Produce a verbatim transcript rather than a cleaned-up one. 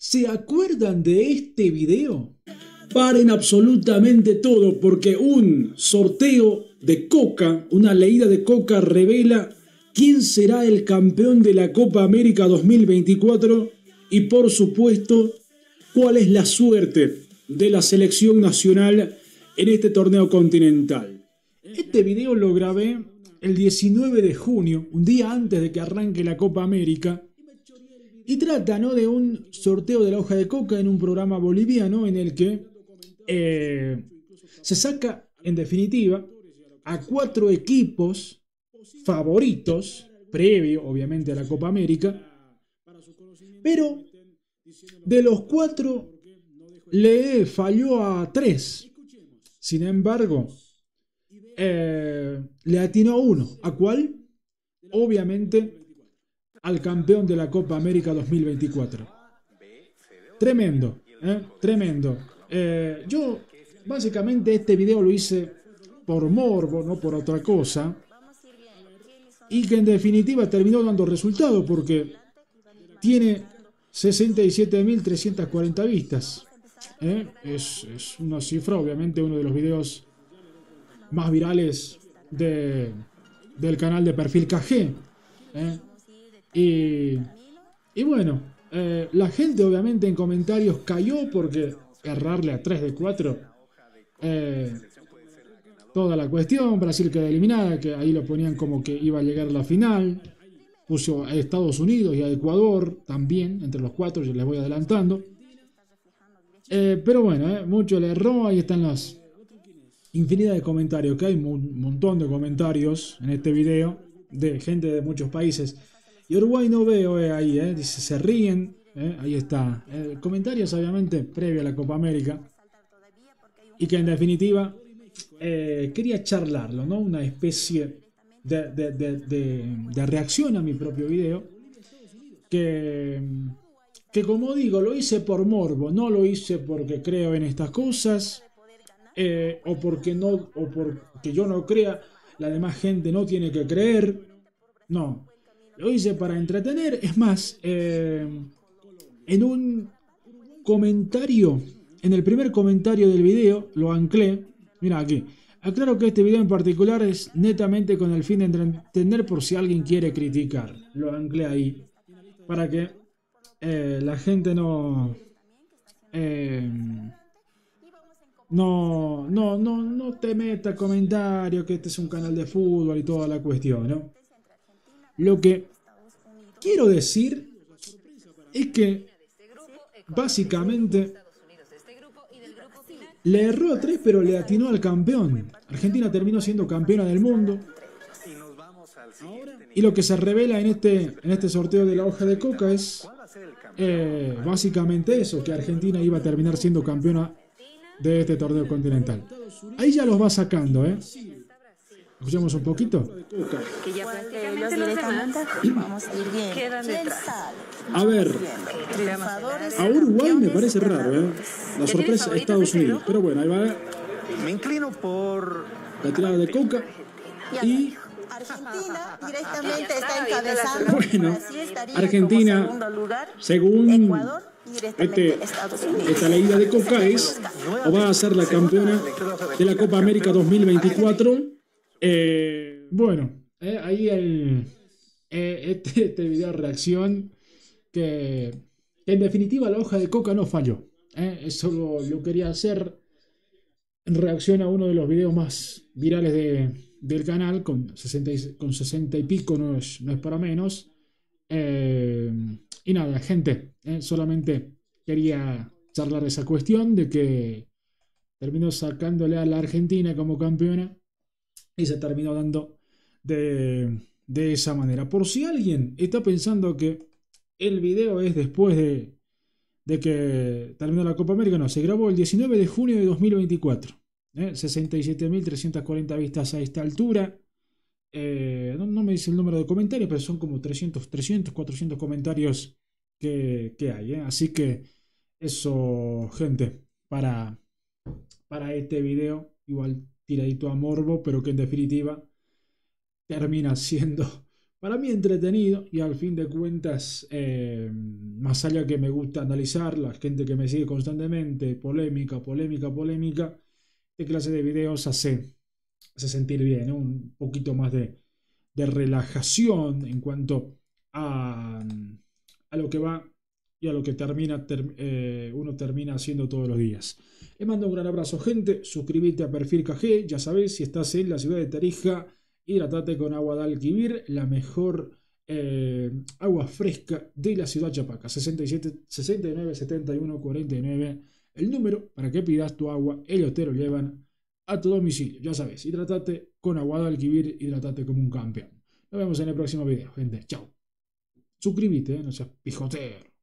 ¿Se acuerdan de este video? Paren absolutamente todo porque un sorteo de Coca, una leída de Coca revela quién será el campeón de la Copa América dos mil veinticuatro y por supuesto cuál es la suerte de la selección nacional en este torneo continental. Este video lo grabé el diecinueve de junio, un día antes de que arranque la Copa América. Y trata, ¿no?, de un sorteo de la hoja de coca en un programa boliviano en el que eh, se saca, en definitiva, a cuatro equipos favoritos, previo, obviamente, a la Copa América, pero de los cuatro le falló a tres. Sin embargo, eh, le atinó a uno. ¿A cuál? Obviamente al campeón de la Copa América dos mil veinticuatro. Tremendo, ¿eh? Tremendo. Eh, yo, básicamente, este video lo hice por morbo, no por otra cosa. Y que en definitiva terminó dando resultado porque tiene sesenta y siete mil trescientas cuarenta vistas. ¿Eh? Es, es una cifra, obviamente, uno de los videos más virales de, del canal de Perfil K G. ¿Eh? Y, y bueno, eh, la gente obviamente en comentarios cayó porque errarle a tres de cuatro, eh, toda la cuestión, Brasil queda eliminada, que ahí lo ponían como que iba a llegar a la final, puso a Estados Unidos y a Ecuador también, entre los cuatro, yo les voy adelantando. Eh, pero bueno, eh, mucho le erró, ahí están las infinidad de comentarios, que hay un montón de comentarios en este video de gente de muchos países. Y Uruguay no veo eh, ahí, eh, dice, se ríen, eh, ahí está. Eh, comentarios obviamente previo a la Copa América. Y que en definitiva eh, quería charlarlo, ¿no? Una especie de, de, de, de, de reacción a mi propio video. Que, que como digo, lo hice por morbo, no lo hice porque creo en estas cosas. Eh, o porque no, o porque yo no crea, la demás gente no tiene que creer. No, lo hice para entretener. Es más, eh, en un comentario, en el primer comentario del video, lo anclé. Mira aquí. Aclaro que este video en particular es netamente con el fin de entretener por si alguien quiere criticar. Lo anclé ahí. Para que eh, la gente no... Eh, no, no, no, no te meta comentarios que este es un canal de fútbol y toda la cuestión, ¿no? Lo que quiero decir es que básicamente le erró a tres, pero le atinó al campeón. Argentina terminó siendo campeona del mundo. Y lo que se revela en este, en este sorteo de la hoja de coca es eh, básicamente eso, que Argentina iba a terminar siendo campeona de este torneo continental. Ahí ya los va sacando, ¿eh? Escuchamos un poquito. Que ya prácticamente los demás vamos a ir bien. Quedan detrás. A ver, a Uruguay me parece raro, ¿eh? La sorpresa de Estados Unidos. Pero bueno, ahí va. Me inclino por La tirada de coca. Y Argentina directamente está encabezando. bueno, Argentina, según este, esta leída de coca, es o va a ser la campeona de la Copa América dos mil veinticuatro. Eh, bueno, eh, ahí el, eh, este, este video de reacción que, que en definitiva la hoja de coca no falló. Eh, eso lo, lo quería hacer en reacción a uno de los videos más virales de, del canal, con sesenta y, con sesenta y pico, no es, no es para menos. Eh, y nada, gente, eh, solamente quería charlar de esa cuestión de que terminó sacándole a la Argentina como campeona y se terminó dando de, de esa manera. Por si alguien está pensando que el video es después de, de que terminó la Copa América, no, se grabó el diecinueve de junio de dos mil veinticuatro. ¿eh? sesenta y siete mil trescientas cuarenta vistas a esta altura. Eh, no, no me dice el número de comentarios, pero son como trescientos, trescientos cuatrocientos comentarios que, que hay. ¿eh? Así que eso, gente, para, para este video, igual tiradito a morbo, pero que en definitiva termina siendo para mí entretenido y al fin de cuentas, eh, más allá que me gusta analizar, la gente que me sigue constantemente, polémica, polémica, polémica, esta clase de videos hace, hace sentir bien, ¿no? Un poquito más de, de relajación en cuanto a, a lo que va y a lo que termina, ter, eh, uno termina haciendo todos los días. Les mando un gran abrazo, gente. Suscríbete a Perfil K G. Ya sabés, si estás en la ciudad de Tarija, hidratate con agua de Alquivir, la mejor eh, agua fresca de la ciudad de Chapaca. sesenta y siete, sesenta y nueve, setenta y uno, cuarenta y nueve. El número para que pidas tu agua. Ellos te lo llevan a tu domicilio. Ya sabes, hidratate con agua de Alquivir, hidratate como un campeón. Nos vemos en el próximo video, gente. Chao. Suscríbete, ¿eh? No seas pijotero.